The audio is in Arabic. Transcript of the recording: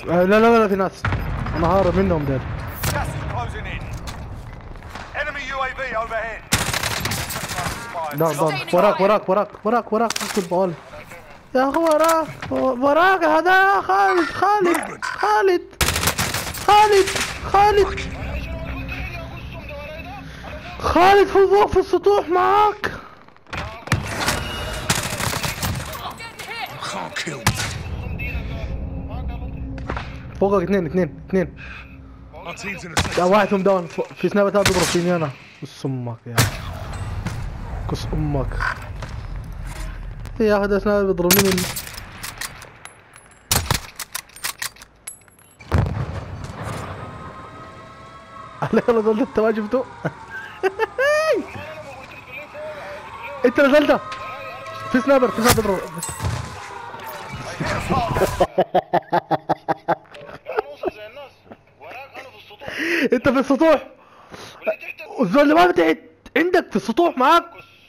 لا لا لا، في ناس انا هارب منهم ديل. Gas is closing in. Enemy UAV overhead. ضرب وراك وراك وراك وراك وراك اكتب بقول يا اخو وراك وراك هذا يا خالد خالد خالد خالد خالد خالد فوق في السطوح معاك. فوقك اثنين لا واحد فيهم داون. في سنايبر تضرب فيني انا. كس امك يا كس امك يا اخي، ده سنايبر بيضربني من على يلا زلت. انت ما شفته؟ انت نزلت في سنايبر بيضرب. انت في السطوح والزول اللي ما فتحت عندك في السطوح معاك.